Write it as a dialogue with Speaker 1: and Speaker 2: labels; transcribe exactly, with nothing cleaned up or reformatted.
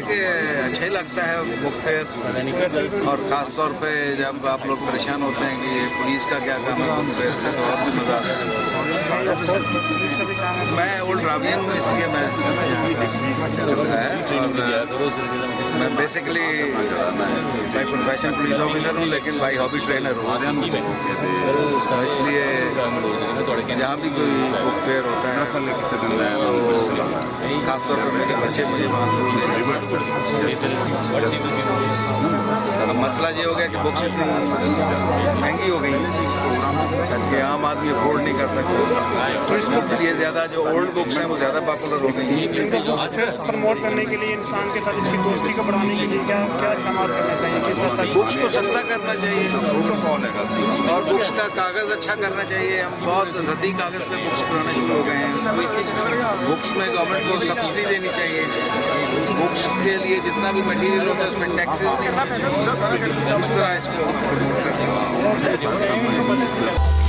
Speaker 1: कि अच्छा ही लगता है बुक फेयर, और ख़ास तौर पे जब आप लोग परेशान होते हैं कि ये पुलिस का क्या काम है बुक फेयर से, तो और भी मज़ा आता है। मैं ओल्ड रावियन हूँ, इसलिए मैं है, और मैं basically by profession police officer हूँ, लेकिन बाई हॉबी ट्रेनर हूँ। इसलिए जहाँ भी कोई बुक फेयर होता है तो खासतौर पर मेरे बच्चे मुझे वहाँ जरूर ले जाते हैं। अब मसला ये हो गया कि बुक्स इतनी महंगी हो गई कि आम आदमी अफोर्ड नहीं कर सकता, इसलिए ज़्यादा जो ओल्ड बुक्स हैं वो ज़्यादा पॉपुलर हो गई हैं।
Speaker 2: प्रमोट करने के लिए, इंसान के साथ इसकी दोस्ती को बढ़ाने के लिए क्या क्या इकदाम करना चाहिए?
Speaker 1: बुक्स को सस्ता करना चाहिए और बुक्स का कागज़ अच्छा करना चाहिए। हम बहुत रद्दी कागज़ पे बुक्स बनाना शुरू हो गए हैं। बुक्स में गवर्नमेंट को सब्सिडी देनी चाहिए। बुक्स के लिए जितना भी मटेरियल होता है उसमें टैक्सेस नहीं होने चाहिए। इस तरह इसको प्रमोट कर सकते हैं।